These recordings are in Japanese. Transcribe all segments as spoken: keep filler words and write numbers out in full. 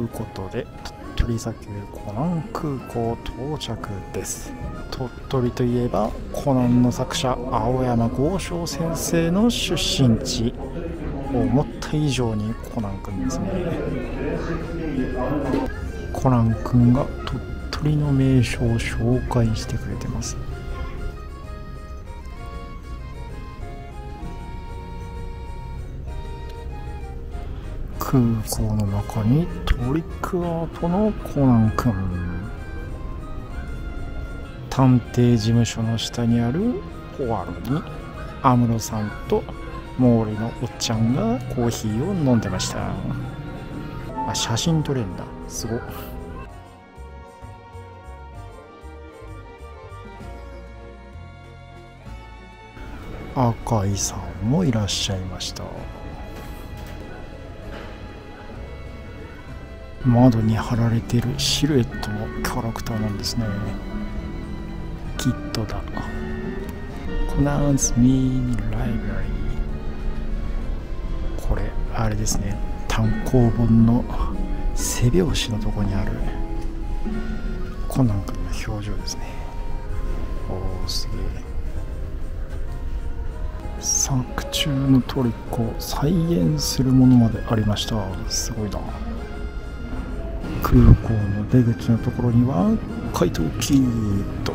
いうことで鳥取砂丘湖南空港到着です。鳥取といえばコナンの作者青山剛昌先生の出身地。思った以上にコナンくんですね。コナンくんが鳥取の名所を紹介してくれてます。空港の中にトリックアートのコナンくん。探偵事務所の下にあるポアロに安室さんと毛利のおっちゃんがコーヒーを飲んでました。あ、写真撮れんだ。すごっ。赤井さんもいらっしゃいました。窓に貼られているシルエットのキャラクターなんですね。きっとだ。コナンズミニライブラリー。これあれですね、単行本の背表紙のとこにあるコナン君の表情ですね。おー、すげえ。作中のトリックを再現するものまでありました。すごいな。空港の出口のところには怪盗キッド。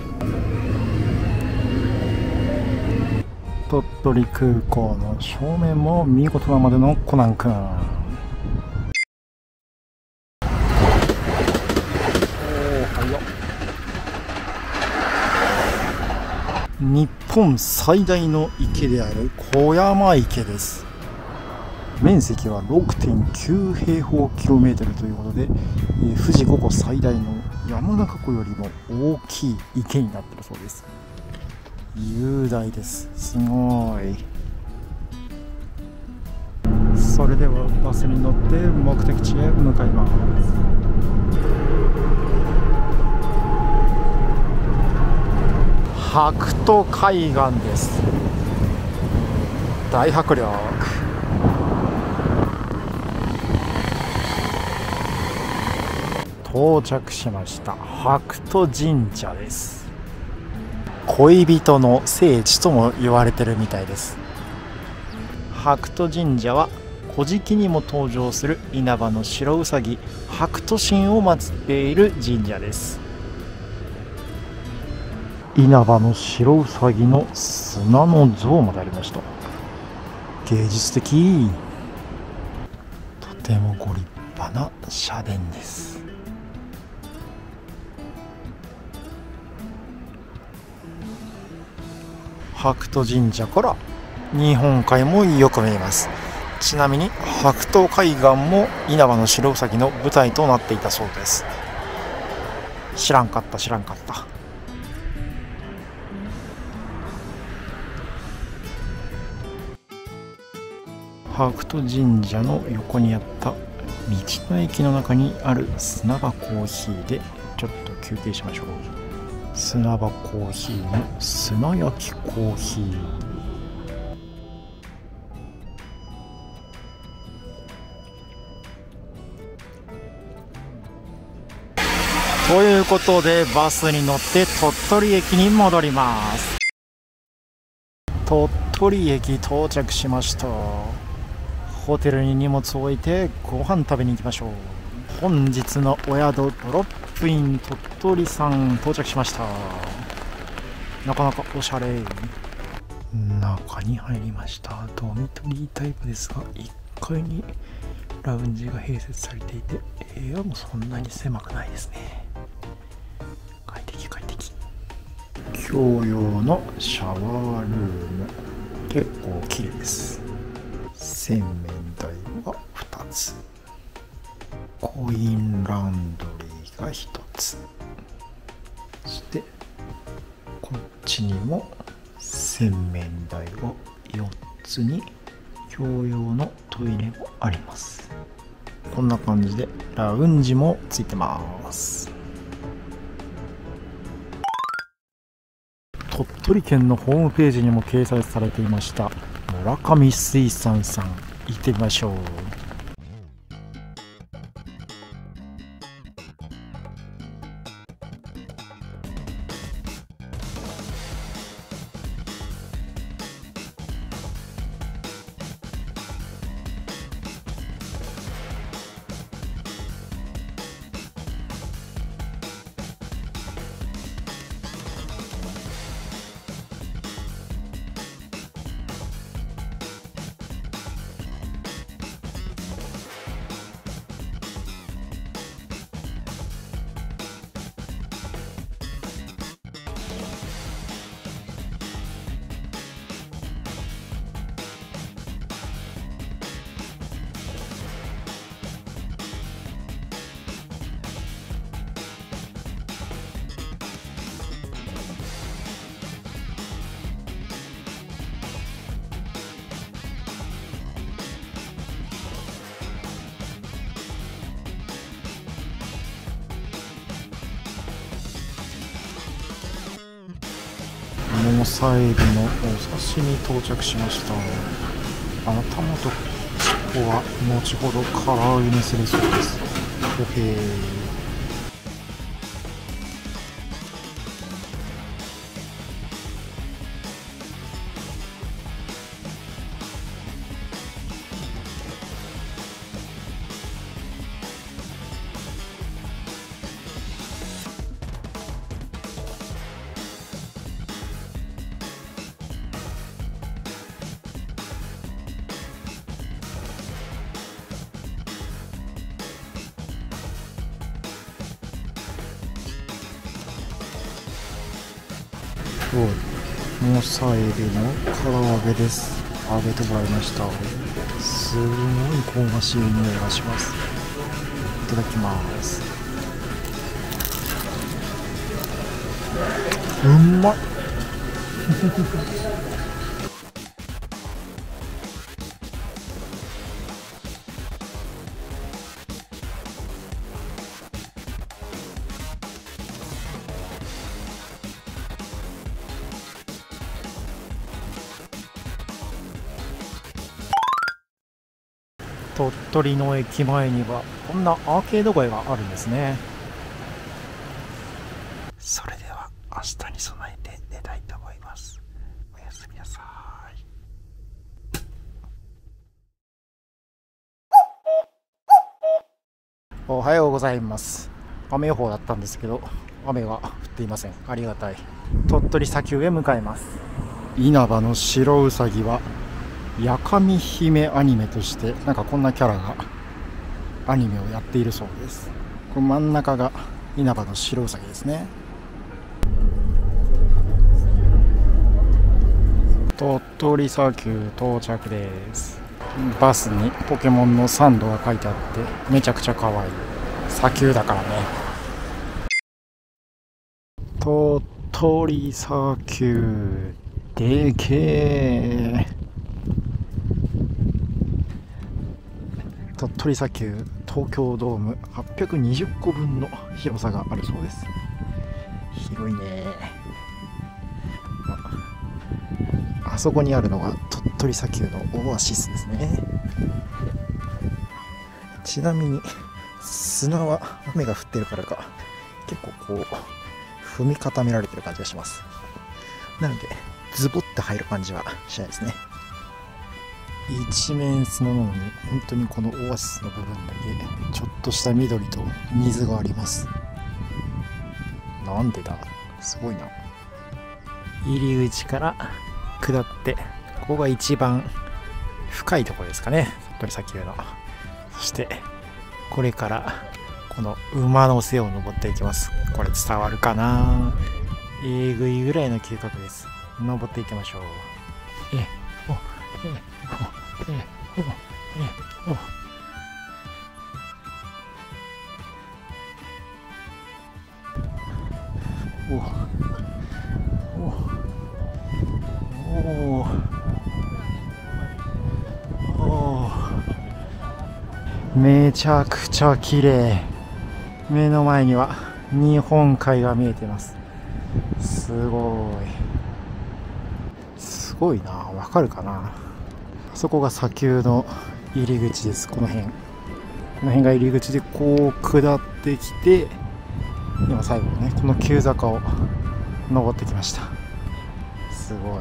鳥取空港の正面も見事なまでのコナンくん。おー、早っ。日本最大の池である小山池です。面積は ろくてんきゅう 平方キロメートルということで、えー、富士五湖最大の山中湖よりも大きい池になっているそうです。雄大です。すごい。それではバスに乗って目的地へ向かいます。白兎海岸です。大迫力。到着しました。白兎神社です。恋人の聖地とも言われてるみたいです。白兎神社は古事記にも登場する稲葉の白うさぎ白兎神を祀っている神社です。稲葉の白うさぎの砂の像までありました。芸術的。とてもご立派な社殿です。白兎神社から日本海もよく見えます。ちなみに白兎海岸も稲葉の白うさぎの舞台となっていたそうです。知らんかった知らんかった。白兎神社の横にあった道の駅の中にある砂場コーヒーでちょっと休憩しましょう。砂場コーヒーの砂焼きコーヒー。ということでバスに乗って鳥取駅に戻ります。鳥取駅到着しました。ホテルに荷物を置いてご飯食べに行きましょう。本日のお宿ドロップイン鳥取さん到着しました。なかなかおしゃれ。中に入りました。ドミトリータイプですがいっかいにラウンジが併設されていて部屋もそんなに狭くないですね。快適快適。共用のシャワールーム、結構綺麗です。洗面台はふたつ、コインランドリーがひとつ、そしてこっちにも洗面台がよっつに共用のトイレもあります。こんな感じでラウンジもついてます。鳥取県のホームページにも掲載されていました村上水産さん、行ってみましょう。 モサエビのお刺身到着しました。頭と尻尾は後ほど唐揚げにするそうです。ほへー。モサエビの唐揚げです。揚げてもらいました。すごい香ばしい匂いがします。いただきます。うんまい鳥取の駅前にはこんなアーケード街があるんですね。それでは明日に備えて寝たいと思います。おやすみなさい。おはようございます。雨予報だったんですけど雨が降っていません。ありがたい。鳥取砂丘へ向かいます。稲葉の白うさぎはやかみ姫アニメとしてなんかこんなキャラがアニメをやっているそうです。この真ん中が稲葉の白うさぎですね。鳥取砂丘到着です。バスにポケモンのサンドが書いてあってめちゃくちゃ可愛い。砂丘だからね。鳥取砂丘でけー。鳥取砂丘、東京ドームはっぴゃくにじゅっこぶんの広さがあるそうです。広いね。あ、あそこにあるのが鳥取砂丘のオアシスですね。ちなみに砂は雨が降ってるからか結構こう踏み固められてる感じがします。なのでズボって入る感じはしないですね。一面砂なのに本当にこのオアシスの部分だけちょっとした緑と水があります。なんでだ、すごいな。入り口から下ってここが一番深いところですかね、鳥取砂丘の。そしてこれからこの馬の背を登っていきます。これ伝わるかな。えぐいぐらいの嗅覚です。登っていきましょう。えおえおえおえおおおおめちゃくちゃ綺麗。目の前には日本海が見えてます。すごいすごいな。わかるかな。そこが砂丘の入り口です。この辺この辺が入り口でこう下ってきて今最後ねこの急坂を登ってきました。すごい。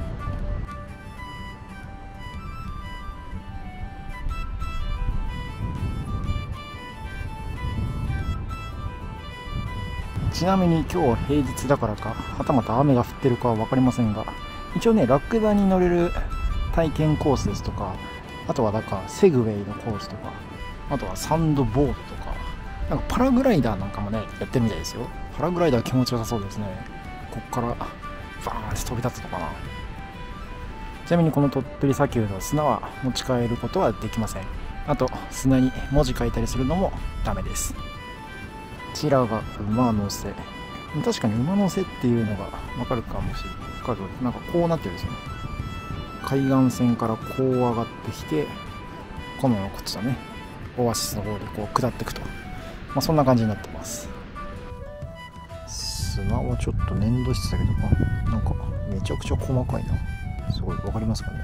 ちなみに今日は平日だからかはたまた雨が降ってるかは分かりませんが、一応ねラクダに乗れる体験コースですとか、あとはなんかセグウェイのコースとか、あとはサンドボードとか、なんかパラグライダーなんかもねやってるみたいですよ。パラグライダー気持ちよさそうですね。こっからバーンって飛び立つのかな。ちなみにこの鳥取砂丘の砂は持ち帰ることはできません。あと砂に文字書いたりするのもダメです。こちらが馬の背。確かに馬の背っていうのが分かるかもしれない。なんかこうなってるんですよね。海岸線からこう上がってきて、このこっちだね、オアシスの方でこう下っていくと、まあ、そんな感じになってます。砂はちょっと粘土質だけど、なんかめちゃくちゃ細かいな。すごい、わかりますかね。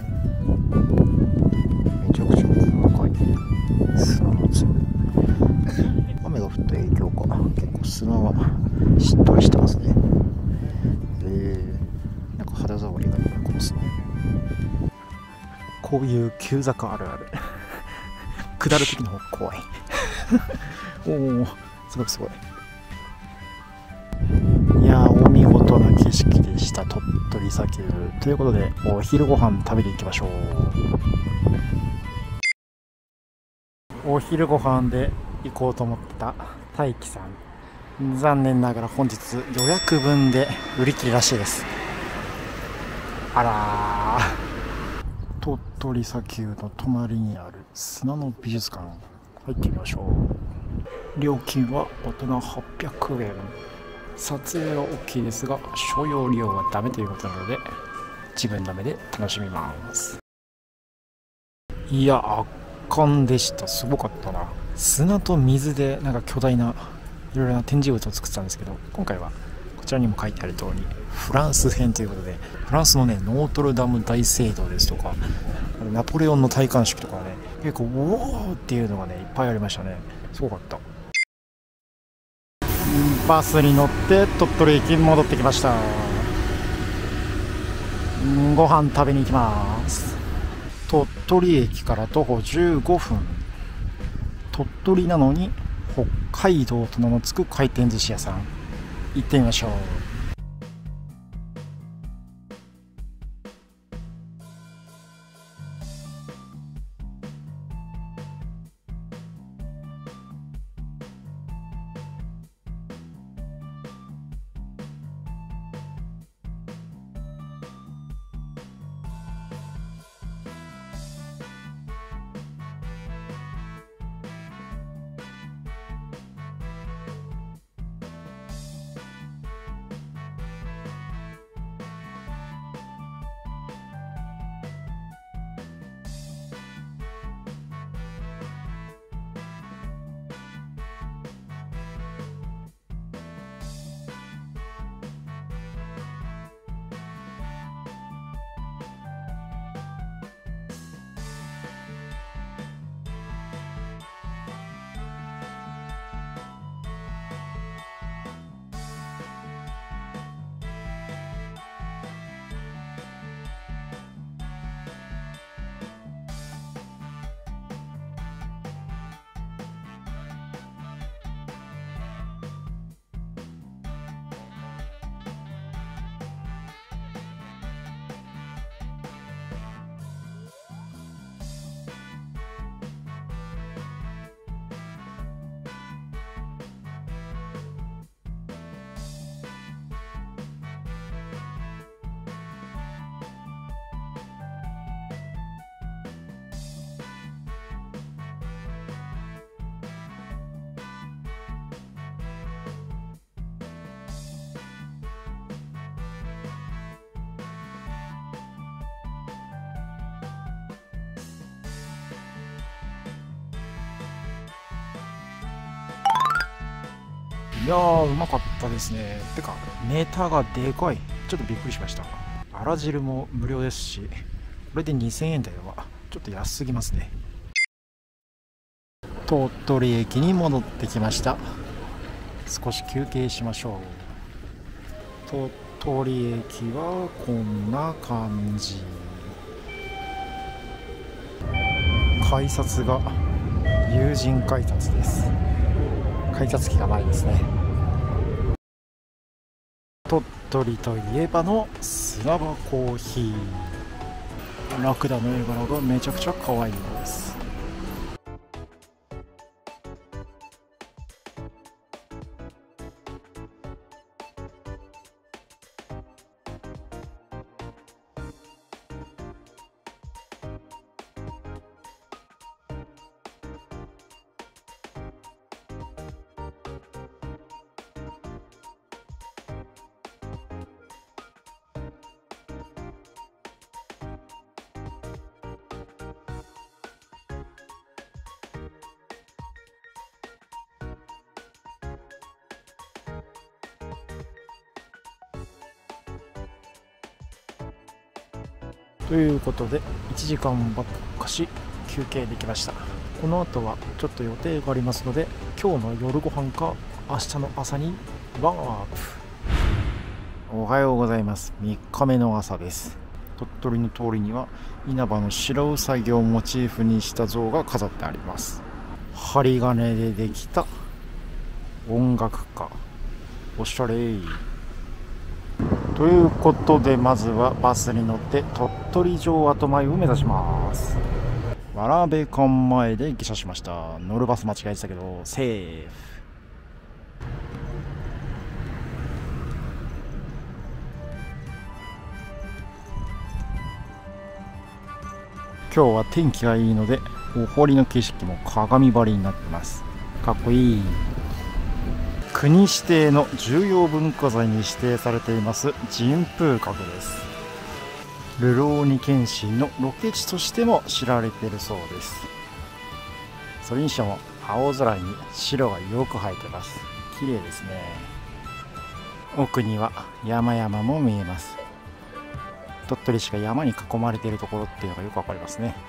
めちゃくちゃ細かい砂の粒。雨が降った影響か、結構砂はしっとりしてますね。えー、なんか肌触りがいいな、この砂。こういう急坂あるある。下る時の方が怖い。おお、すごいすごい。いやー、お見事な景色でした、鳥取砂丘。ということで、お昼ご飯食べに行きましょう。お昼ご飯で行こうと思った大輝さん、残念ながら本日予約分で売り切りらしいです。あらー。鳥取砂丘の隣にある砂の美術館、入ってみましょう。料金は大人はっぴゃくえん。撮影は OK ですが所要利用はダメということなので自分の目で楽しみます。いや、圧巻でした。すごかったな。砂と水でなんか巨大ないろいろな展示物を作ってたんですけど、今回はこちらにも書いてある通りフランス編ということで、フランスのねノートルダム大聖堂ですとか、ナポレオンの戴冠式とかね、結構おおっていうのがねいっぱいありましたね。すごかった。バスに乗って鳥取駅に戻ってきました。ご飯食べに行きます。鳥取駅から徒歩じゅうごふん。鳥取なのに北海道と名の付く回転寿司屋さん、行ってみましょう。いやー、うまかったですね。てかネタがでかい。ちょっとびっくりしました。あら汁も無料ですし、これでにせんえん台はちょっと安すぎますね。鳥取駅に戻ってきました。少し休憩しましょう。鳥取駅はこんな感じ。改札が友人改札です。改札機がないですね。鳥取といえばの砂場コーヒー。ラクダの絵柄がめちゃくちゃ可愛いです。 ということでいちじかんばっかし休憩できました。この後はちょっと予定がありますので、今日の夜ご飯か明日の朝にワンアップ。おはようございます。みっかめの朝です。鳥取の通りには稲葉の白うさぎをモチーフにした像が飾ってあります。針金でできた音楽家、おしゃれー。ということで、まずはバスに乗って鳥取城跡前を目指します。わらべ館前で下車しました。乗るバス間違えてたけどセーフ。今日は天気がいいのでお堀の景色も鏡張りになってます。かっこいい。国指定の重要文化財に指定されています神風閣です。ルローニケンシンのロケ地としても知られているそうです。それにしても青空に白がよく映えてます。綺麗ですね。奥には山々も見えます。鳥取市が山に囲まれているところっていうのがよくわかりますね。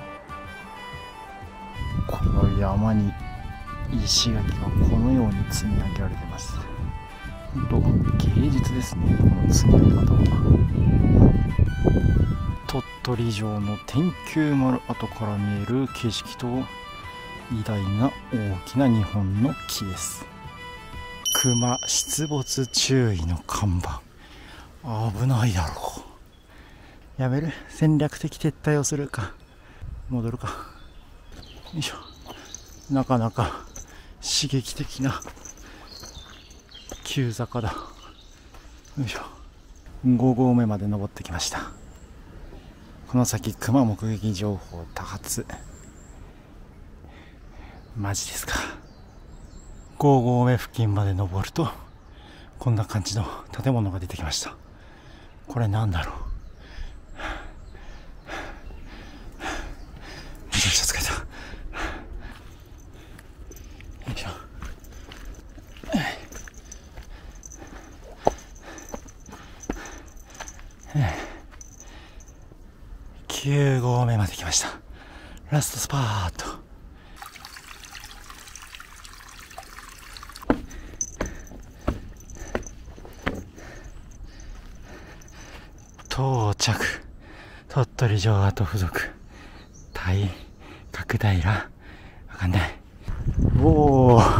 この山に石垣がこのように積み上げられています。本当芸術ですね、この積み上げ方は。鳥取城の天球丸跡から見える景色と偉大な大きな日本の木です。熊出没注意の看板、危ないだろう。やめる？戦略的撤退をするか戻るか。よいしょ。なかなか刺激的な急坂だ。よいしょ。ご合目まで登ってきました。この先熊目撃情報多発。マジですか。ご合目付近まで登るとこんな感じの建物が出てきました。これなんだろう。めちゃくちゃ疲れた。よいしょ。きゅう合目まで来ました。ラストスパート。到着。鳥取城跡付属大角平、わかんない。おお、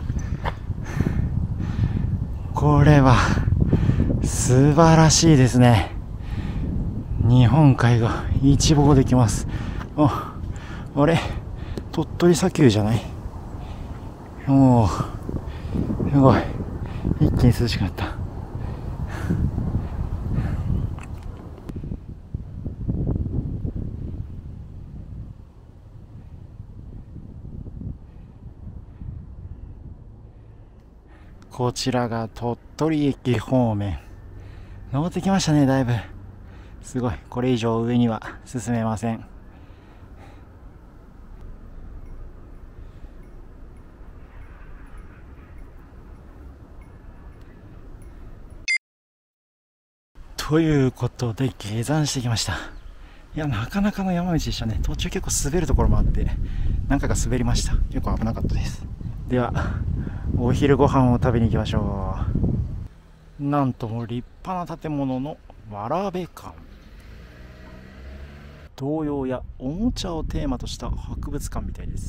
これは素晴らしいですね。日本海が一望できます。あ、あれ鳥取砂丘じゃない？おお、すごい。一気に涼しくなった。こちらが鳥取駅方面。登ってきましたね、だいぶ。すごい。これ以上上には進めません。ということで下山してきました。いや、なかなかの山道でしたね。途中結構滑るところもあって何回か滑りました。結構危なかったです。ではお昼ご飯を食べに行きましょう。なんとも立派な建物のわらべ館。童謡やおもちゃをテーマとした博物館みたいです。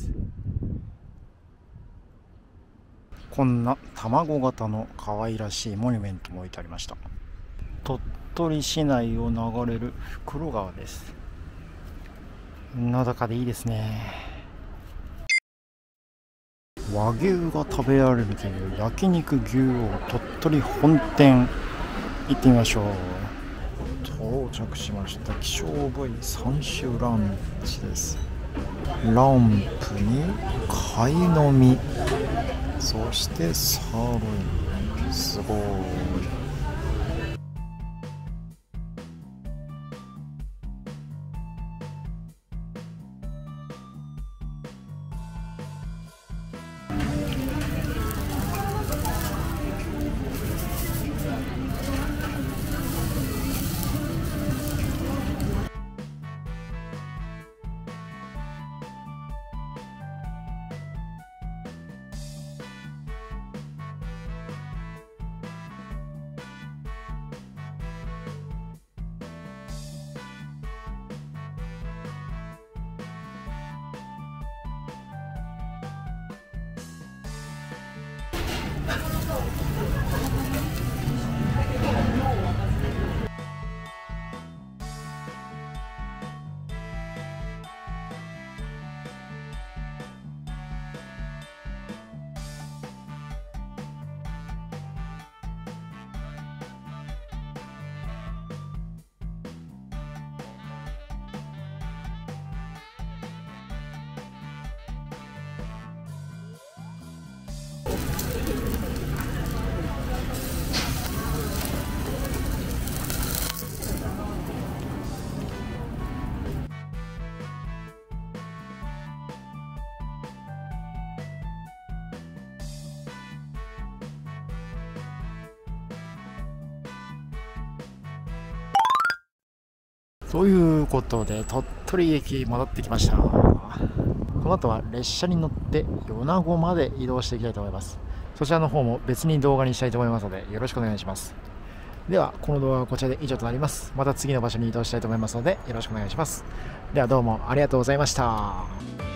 こんな卵型の可愛らしいモニュメントも置いてありました。鳥取市内を流れる袋川です。のどかでいいですね。和牛が食べられるという焼肉牛王鳥取本店行ってみましょう。到着しました。希少部位さん種ランチです。ランプに貝の実、そしてサーロイン。すごい。 ということで鳥取駅に戻ってきました。この後は列車に乗って米子まで移動していきたいと思います。そちらの方も別に動画にしたいと思いますのでよろしくお願いします。ではこの動画はこちらで以上となります。また次の場所に移動したいと思いますのでよろしくお願いします。ではどうもありがとうございました。